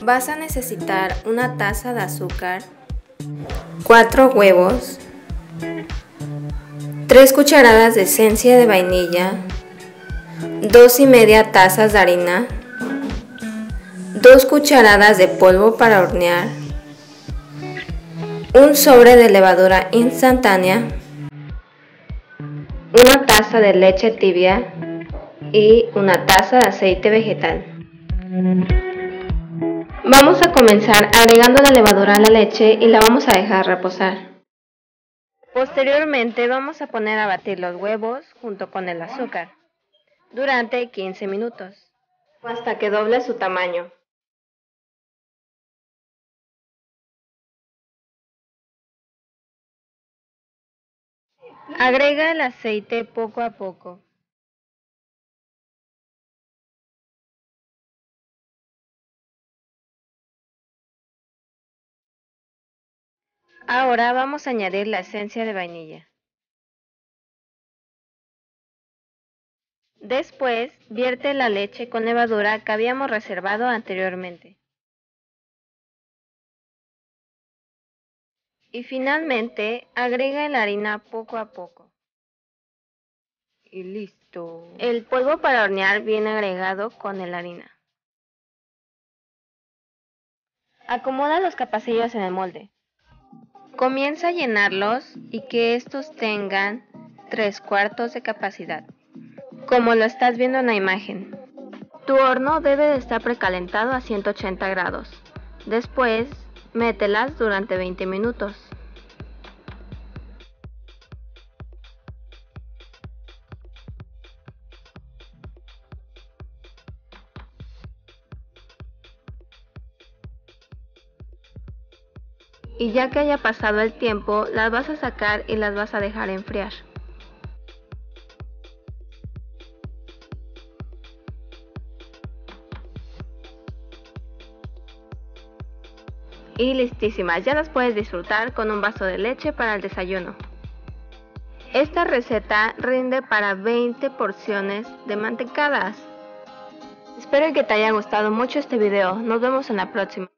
Vas a necesitar una taza de azúcar, 4 huevos, 3 cucharadas de esencia de vainilla, 2,5 tazas de harina, 2 cucharadas de polvo para hornear, un sobre de levadura instantánea, una taza de leche tibia y una taza de aceite vegetal. Vamos a comenzar agregando la levadura a la leche y la vamos a dejar reposar. Posteriormente vamos a poner a batir los huevos junto con el azúcar durante 15 minutos hasta que doble su tamaño. Agrega el aceite poco a poco. Ahora vamos a añadir la esencia de vainilla. Después, vierte la leche con levadura que habíamos reservado anteriormente. Y finalmente, agrega la harina poco a poco. Y listo. El polvo para hornear viene agregado con la harina. Acomoda los capacillos en el molde. Comienza a llenarlos y que estos tengan 3/4 de capacidad, como lo estás viendo en la imagen. Tu horno debe de estar precalentado a 180 grados. Después, mételas durante 20 minutos. Y ya que haya pasado el tiempo, las vas a sacar y las vas a dejar enfriar. Y listísimas, ya las puedes disfrutar con un vaso de leche para el desayuno. Esta receta rinde para 20 porciones de mantecadas. Espero que te haya gustado mucho este video, nos vemos en la próxima.